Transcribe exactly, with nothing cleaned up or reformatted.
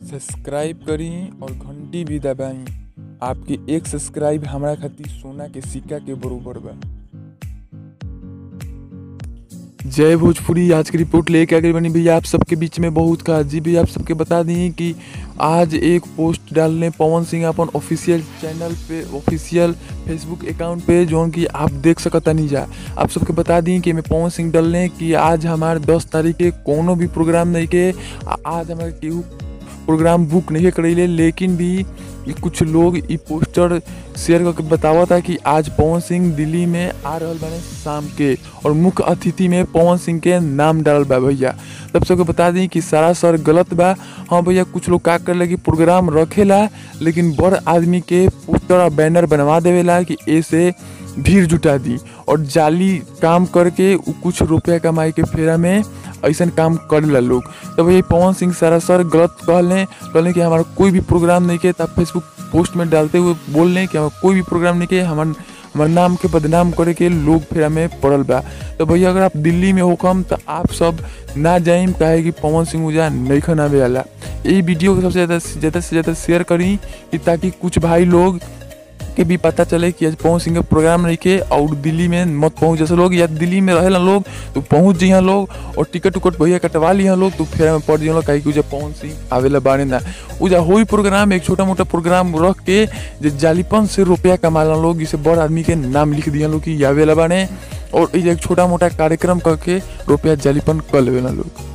Subscribe करी और घंटी भी दबाई। आपके एक सब्सक्राइब हमारा खातिर सोना के सिक्का के बरोबर बा। जय भोजपुरी आज की रिपोर्ट लेके आ गई बनी भैया आप सबके बीच में बहुत का जी भैया आप सबके बता दी कि आज एक पोस्ट डालने पवन सिंह अपन ऑफिशियल चैनल पे ऑफिशियल फेसबुक अकाउंट पे जो कि आप देख सकता नहीं जा। आप सबके बता दी कि मैं पवन सिंह डालने कि आज हमारे दस तारीख के कोनो भी प्रोग्राम नहीं के आज हमारे केहू प्रोग्राम बुक नहीं करेले, लेकिन भी कुछ लोग ये पोस्टर शेयर करके बतावा था कि आज पवन सिंह दिल्ली में आ रहा बने शाम के और मुख्य अतिथि में पवन सिंह के नाम डाल बा भैया। तब सबको बता दी कि सरासर गलत बा। हाँ भैया कुछ लोग का कर लगी प्रोग्राम रखेला लेकिन बड़ आदमी के पोस्टर और बैनर बनवा देवेला कि ऐसे भीड़ जुटा दी और जाली काम करके कुछ रुपया कमाई के फेरा में ऐसा काम करेला लोग। तो भैया पवन सिंह सरासर गलत कहले कहले कि हमारा कोई भी प्रोग्राम नहीं के, तब फेसबुक पोस्ट में डालते हुए बोल रहे कि हमारा कोई भी प्रोग्राम नहीं के, हमार हमारे नाम के बदनाम करे के लोग फेरा में पड़ल बा। तो भैया अगर आप दिल्ली में होकम तो आप सब ना जाइम काहे कि पवन सिंह उजा नहीं खनावे वाला। यही वीडियो को सबसे ज़्यादा ज़्यादा से ज़्यादा शेयर करी कि ताकि कुछ भाई लोग के भी पता चले कि आज पवन सिंह के प्रोग्राम नहीं के और दिल्ली में मत पहुँच। जैसे लोग या दिल्ली में रहेला लोग तो पहुँच जिहा लोग और टिकट उकट भैया कटवा लिया लोग तो फेरा में पड़ जिहा कहीं कि उजा पवन सिंह आवेला बारे ना उजा हो प्रोग्राम एक छोटा मोटा प्रोग्राम रख के जो जालीपन से रुपया कमाला लोग, जिसे बड़ आदमी के नाम लिख दिया लोग कि आवेला बाने और एक छोटा मोटा कार्यक्रम करके रुपया जालीपन कर लेवेला लोग।